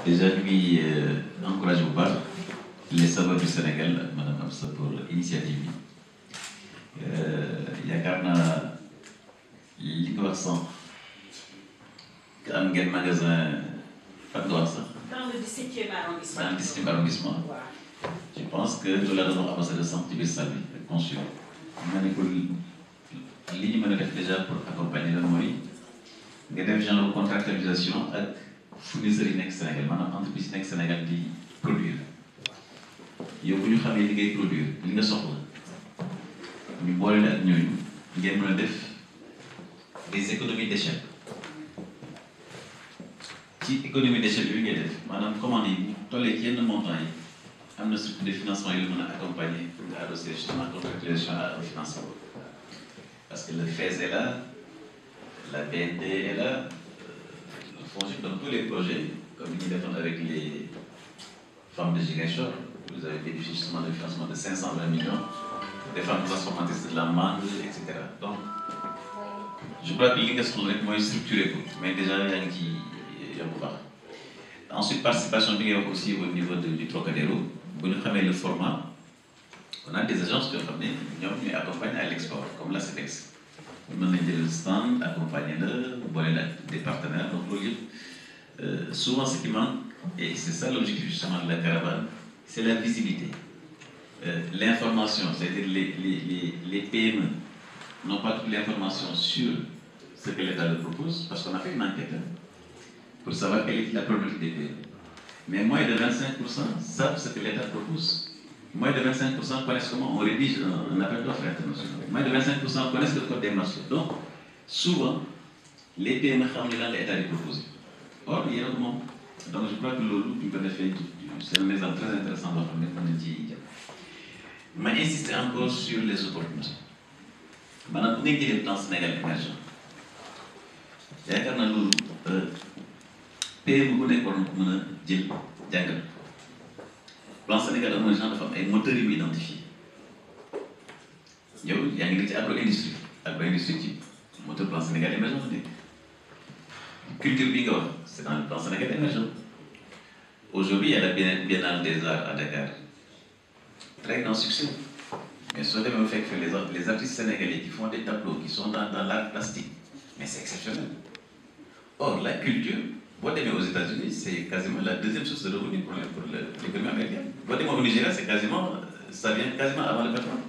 déjà lui encourage bu baax les saveurs du Sénégal madame Absa pour initiative bi yaakaar naa li nga wax sànq que am ngeen magasin fan nga wax sax. dans le 17e arrondissement. dans le 17e arrondissement. je pense que loolu la doon wax ambassadeur sànq ci biir salle bi ak consul ma ne ko li ñu mën a def déjà pour accompagner la mooy nga def genre contractualisation ak fournisseurs yi nekk Sénégal maanaam entreprise yi nekk Sénégal di produire yow bu ñu xamee li ngay produire li nga soxla ñu boole la ak ñooñu ngeen mën a def des économies d'échelle ci économie d'échelle yooyu ngay def maanaam commande yi bu tollee ci yenn montant yi am na surtout des financements yu la mën a accompagner pour nga adosser justement contractualisation à un financement parce que le FAISE est là, la BND est là, le FONGIP dans tous les projets, comme nous l'avons avec les femmes de Ziguinchor, vous avez bénéficié justement de financement de 520 millions, des femmes transformatrices de la mangue, etc. Donc, je crois que l'ingénieur est moins structuré, mais déjà, il y a un qui est un peu bas. Ensuite, participation aussi au niveau du Trocadéro, vous nous savez le format. On a des agences qui nous accompagnent à l'export, comme la CEPEX. Nous avons des stands, accompagnés-le, des partenaires. Donc, souvent, ce qui manque, et c'est ça l'objectif justement de la caravane, c'est la visibilité. L'information, c'est-à-dire les PME n'ont pas toute l'information sur ce que l'État leur propose, parce qu'on a fait une enquête pour savoir quelle est la problématique des PME. Mais moins de 25% savent ce que l'État propose. Moins de 25% connaissent comment on rédige un appel d'offres international. Moins de 25% connaissent le code des marchés. Donc, souvent, les PME savent ce que l'État les propose. Or, il y a un moment. Donc, je crois que c'est un exemple très intéressant de faire. Mais insister encore sur les opportunités. Maintenant, vous avez le plan Sénégal émergent. Il y a un PME bu nekkoon mën a jël jàngal. Plan Sénégal am na genre dafa am ay moteurs yu identifié yow yaa ngi nekk ci agro-industrie ci moteur Plan Sénégal émergent la nekk culture bi nga wax c'est dans le Plan Sénégal émergent. Aujourd'hui il y a la Biennale des Arts à Dakar très grand succès mais soo demee fekk les artistes sénégalais qui font des tableaux qui sont dans l'art plastique mais c'est exceptionnel. Or la culture boo demee aux États-Unis c'est quasiment la deuxième source de revenus pour l'économie américaine. Boo demee au Nigeria c'est quasiment ça vient quasiment avant le pétrole.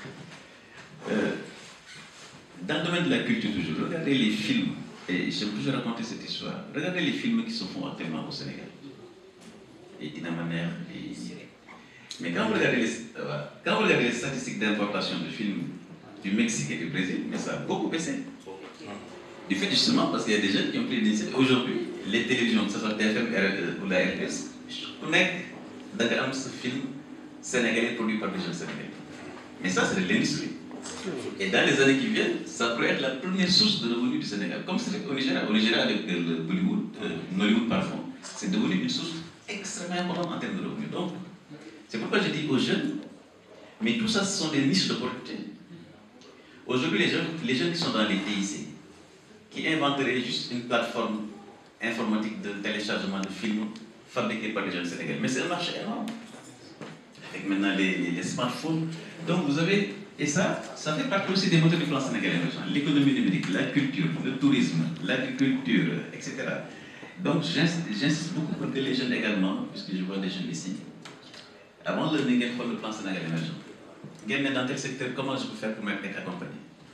Dans le domaine de la culture toujours, regardez les films et j'aime toujours raconter cette histoire. Regardez les films qui se font actuellement au Sénégal. Et Dina Maner et mais quand vous regardez les statistiques d'importation de films du Mexique et du Brésil, mais ça a beaucoup baissé. Du fait justement parce qu'il y a des jeunes qui ont pris l'initiative. Aujourd'hui, les télévisions, que ce soit TFM ou la RTS, on est dans ce film sénégalais produit par des jeunes sénégalais. Mais ça, c'est de l'industrie. Et dans les années qui viennent, ça pourrait être la première source de revenus du Sénégal. Comme c'est au Nigeria. Au Nigeria, avec le Bollywood, Nollywood parfois, c'est devenu une source extrêmement importante en termes de revenus. Donc, c'est pourquoi je dis aux jeunes, mais tout ça, ce sont des niches d'opportunités. Aujourd'hui, les jeunes qui sont dans les TIC, qui inventeraient juste une plateforme informatique de téléchargement de films fabriqués par les jeunes sénégalais. Mais c'est un marché énorme. Avec maintenant les smartphones. Donc vous avez, et ça fait partie aussi des moteurs du plan sénégalais émergent. L'économie numérique, la culture, le tourisme, l'agriculture, etc. Donc j'insiste beaucoup pour que les jeunes également, puisque je vois des jeunes ici, avant de venir faire le plan sénégalais émergent, dans tel secteur, comment je peux faire pour m'être accompagné?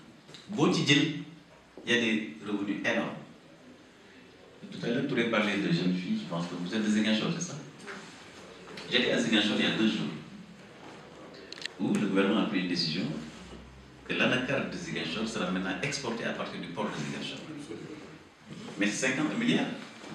Il y a des revenus énormes. Tout à l'heure, tu aurais parlé de jeunes filles, je pense que vous êtes des Ziguinchor, c'est ça? J'étais à Ziguinchor il y a 2 jours, où le gouvernement a pris une décision que l'anacarde de Ziguinchor sera maintenant exportée à partir du port de Ziguinchor. Mais c'est 50 milliards.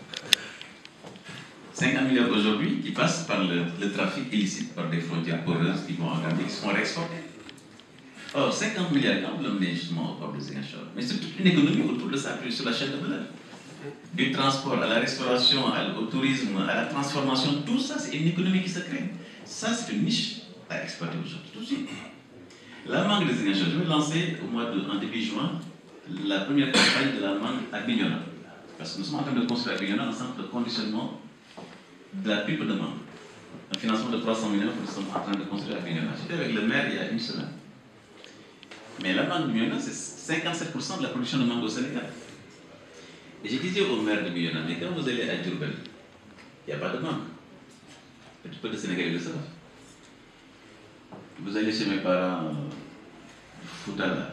50 milliards aujourd'hui qui passent par le trafic illicite, par des frontières poreuses qui vont en Gambie, qui seront réexportées. Or, 50 milliards, quand vous l'emmenez justement au port de Ziguinchor, mais c'est toute une économie autour de ça, sur la chaîne de valeur. Du transport à la restauration, au tourisme, à la transformation, tout ça, c'est une économie qui se crée. Ça, c'est une niche à exploiter aujourd'hui, tout de suite. La mangue de Ziguinchor, je vais lancer en début juin la première campagne de la mangue à Bignona. Parce que nous sommes en train de construire à Bignona un centre de conditionnement de la triple demande. Un financement de 300 millions que nous sommes en train de construire à Bignona. J'étais avec le maire il y a une semaine. Mais la mangue de Bignona, c'est 57% de la production de mangue au Sénégal. Et j'ai dit au maire de Bignona, mais quand vous allez à Diourbel, il n'y a pas de mangue. Et tout peu de Sénégalais le savent. Vous allez chez mes parents, Foutala.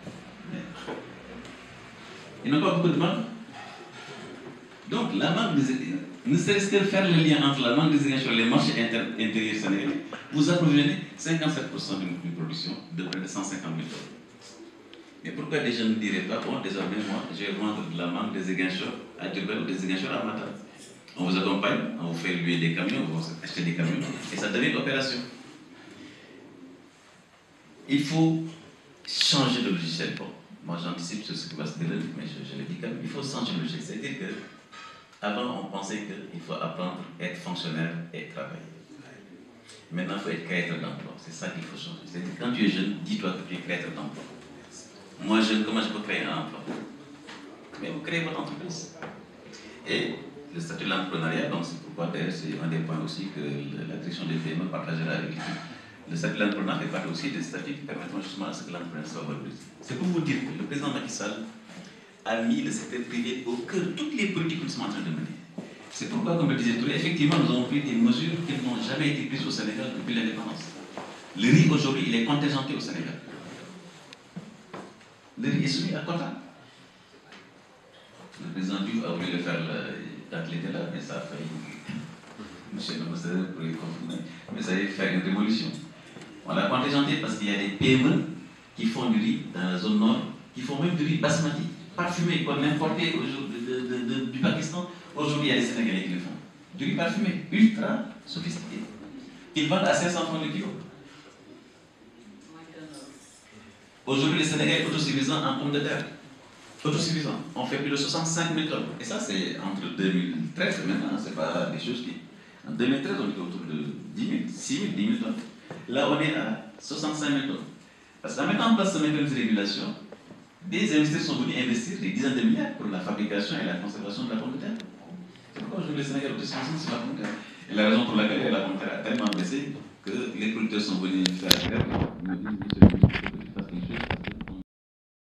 Ils n'ont pas beaucoup de mangue. Donc la mangue des ne serait-ce que faire le lien entre la mangue des Ziguinchor et les marchés intérieurs sénégalais, vous approvisionnez 57% d'une production de près de 150 000 tonnes. Mais pourquoi des gens ne diraient pas, bon, désormais, moi, je vais vendre de la mangue des Ziguinchor à Diourbel ou des Ziguinchor à Matam. On vous accompagne, on vous fait louer des camions, vous achetez des camions, et ça devient une opération. Il faut changer de logiciel. Bon, moi j'anticipe sur ce qui va se dérouler, mais je le dis quand même, il faut changer de logiciel. C'est-à-dire que avant, on pensait qu'il faut apprendre à être fonctionnaire et travailler. Maintenant, il faut être créateur d'emploi. C'est ça qu'il faut changer. C'est-à-dire quand tu es jeune, dis-toi que tu es créateur d'emploi. Moi, jeune, comment je peux créer un emploi? Mais vous créez votre entreprise. Et le statut de l'entrepreneuriat, donc c'est pourquoi d'ailleurs c'est un des points aussi que la direction des PME partagera avec l'équipe. Le statut de l'entrepreneur fait partie aussi des statuts qui permettront justement à ce que l'entrepreneur soit valorisé. C'est pour vous dire que le président Macky Sall a mis le secteur privé au cœur de toutes les politiques que nous sommes en train de mener. C'est pourquoi, comme le disait Touré, effectivement, nous avons pris des mesures qui n'ont jamais été prises au Sénégal depuis l'indépendance. Le riz, aujourd'hui, il est contingenté au Sénégal. Le riz est soumis à quota. Le président Diouf a voulu le faire quand il était là, mais ça a failli. Monsieur le ministre pour les confiner, mais ça a failli faire une révolution. On l'a contingenté parce qu'il y a des PME qui font du riz dans la zone nord, qui font même du riz basmati, parfumé, qu'on importait du Pakistan. Aujourd'hui, il y a des Sénégalais qui le font. Du riz parfumé, ultra sophistiqué. Ils vendent à 500 francs le kilo. Aujourd'hui, les Sénégalais sont autosuffisants en pommes de terre. Autosuffisants. On fait plus de 65 000 tonnes. Et ça, c'est entre 2013 et maintenant. Ce n'est pas des choses qui. En 2013, on était autour de 10 000, 6 000, 10 000 tonnes. Là, on est à 65 000 tonnes. Parce qu'en mettant en place ce mécanisme de régulation, des investisseurs sont venus investir des dizaines de milliards pour la fabrication et la conservation de la pomme de terre. C'est pourquoi aujourd'hui le Sénégal est autosuffisant sur la pomme de terre. Et la raison pour laquelle la pomme de terre a tellement baissé que les producteurs sont venus faire grève.